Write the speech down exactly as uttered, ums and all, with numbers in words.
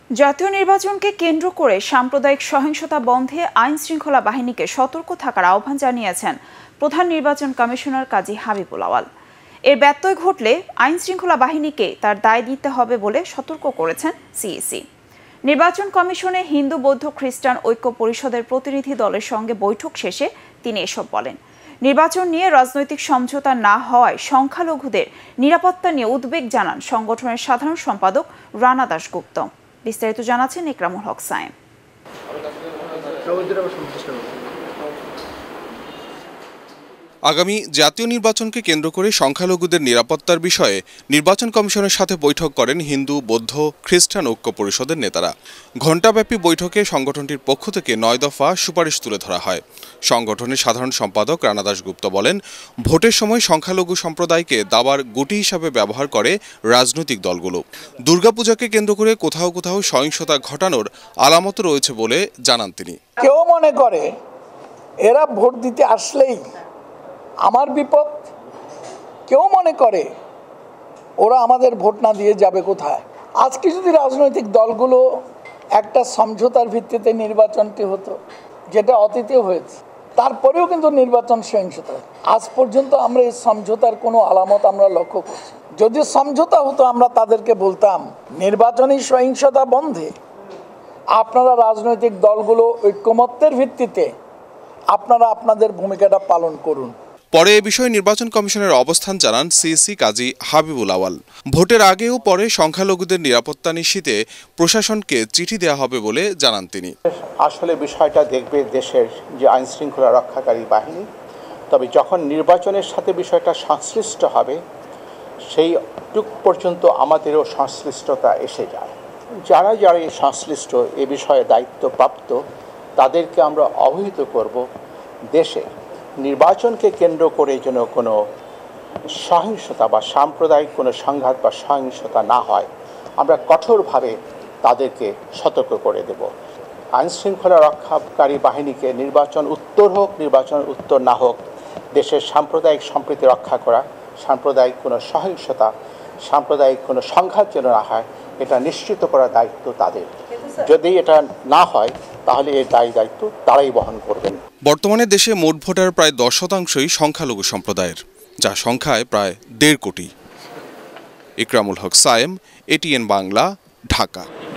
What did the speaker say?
জাতীয় নির্বাচনকে কেন্দ্র করে সাম্প্রদায়িক সহিংসতা বন্ধে আইন শৃঙ্খলা বাহিনীকে সতর্ক থাকার আহ্বান জানিয়েছেন প্রধান নির্বাচন কমিশনার কাজী হাবিবুল আওয়াল। এর ব্যত্যয় ঘটলে আইন শৃঙ্খলা বাহিনীকে তার দায় নিতে হবে বলে সতর্ক করেছেন সিইসি। নির্বাচন কমিশনে হিন্দু বৌদ্ধ খ্রিস্টান ঐক্য পরিষদের প্রতিনিধি দলের সঙ্গে বৈঠক শেষে তিনি এসব বলেন। নির্বাচন নিয়ে রাজনৈতিক সমঝোতা না হওয়ায় সংখ্যালঘুদের নিরাপত্তা নিয়ে উদ্বেগ জানান সংগঠনের সাধারণ সম্পাদক রানা দাশগুপ্ত। বিস্তারিত জানাচ্ছেন ইকরামুল হক সায়েম। আগামী জাতীয় নির্বাচনকে কেন্দ্র করে সংখ্যালঘুদের নিরাপত্তার বিষয়ে নির্বাচন কমিশনের সাথে বৈঠক করেন হিন্দু বৌদ্ধ খ্রিস্টান ঐক্য পরিষদের নেতারা। ঘণ্টাব্যাপী বৈঠকে সংগঠনটির পক্ষ থেকে নয় দফা সুপারিশ তুলে ধরা হয়। সংগঠনের সাধারণ সম্পাদক রানা দাশগুপ্ত বলেন, ভোটের সময় সংখ্যালঘু সম্প্রদায়কে দাবার গুটি হিসাবে ব্যবহার করে রাজনৈতিক দলগুলো। দুর্গাপূজাকে কেন্দ্র করে কোথাও কোথাও সহিংসতা ঘটানোর আলামত রয়েছে বলে জানান তিনি। কেউ মনে করে এরা ভোট দিতে আসলেই আমার বিপদ, কেউ মনে করে ওরা আমাদের ভোট না দিয়ে যাবে কোথায়। আজকে যদি রাজনৈতিক দলগুলো একটা সমঝোতার ভিত্তিতে নির্বাচনটি হতো, যেটা অতীতেও হয়েছে, তারপরেও কিন্তু নির্বাচন সহিংসতা। আজ পর্যন্ত আমরা এই সমঝোতার কোনো আলামত আমরা লক্ষ্য করছি। যদি সমঝোতা হতো আমরা তাদেরকে বলতাম নির্বাচনী সহিংসতা বন্ধে আপনারা রাজনৈতিক দলগুলো ঐক্যমত্যের ভিত্তিতে আপনারা আপনাদের ভূমিকাটা পালন করুন। পরে এ বিষয়ে নির্বাচন কমিশনের অবস্থান জানান সিইসি কাজী হাবিবুল আওয়াল। ভোটের আগে ও পরে সংখ্যালঘুদের নিরাপত্তা নিশ্চিতে প্রশাসনকে চিঠি দেওয়া হবে বলে জানান তিনি। আসলে বিষয়টা দেখবে দেশের যে আইন শৃঙ্খলা রক্ষাকারী বাহিনী, তবে যখন নির্বাচনের সাথে বিষয়টা সংশ্লিষ্ট হবে সেই টুক পর্যন্ত আমাদেরও সংশ্লিষ্টতা এসে যায়। যারা যারা এই সংশ্লিষ্ট এ বিষয়ে দায়িত্বপ্রাপ্ত তাদেরকে আমরা অবহিত করব, দেশে নির্বাচনকে কেন্দ্র করে যেন কোনো সহিংসতা বা সাম্প্রদায়িক কোনো সংঘাত বা সহিংসতা না হয়, আমরা কঠোরভাবে তাদেরকে সতর্ক করে দেব। আইন শৃঙ্খলা রক্ষাকারী বাহিনীকে নির্বাচন উত্তর হোক নির্বাচন উত্তর না হোক, দেশের সাম্প্রদায়িক সম্প্রীতি রক্ষা করা, সাম্প্রদায়িক কোনো সহিংসতা সাম্প্রদায়িক কোনো সংঘাত যেন না হয় এটা নিশ্চিত করার দায়িত্ব তাদের। যদি এটা না হয় তাহলে এর দায়ী দায়িত্ব তারাই বহন করবেন। বর্তমানে দেশে মোট ভোটার প্রায় দশ শতাংশই সংখ্যালঘু সম্প্রদায়ের, যা সংখ্যায় প্রায় দেড় কোটি। ইকরামুল হক সায়েম, এটিএন বাংলা, ঢাকা।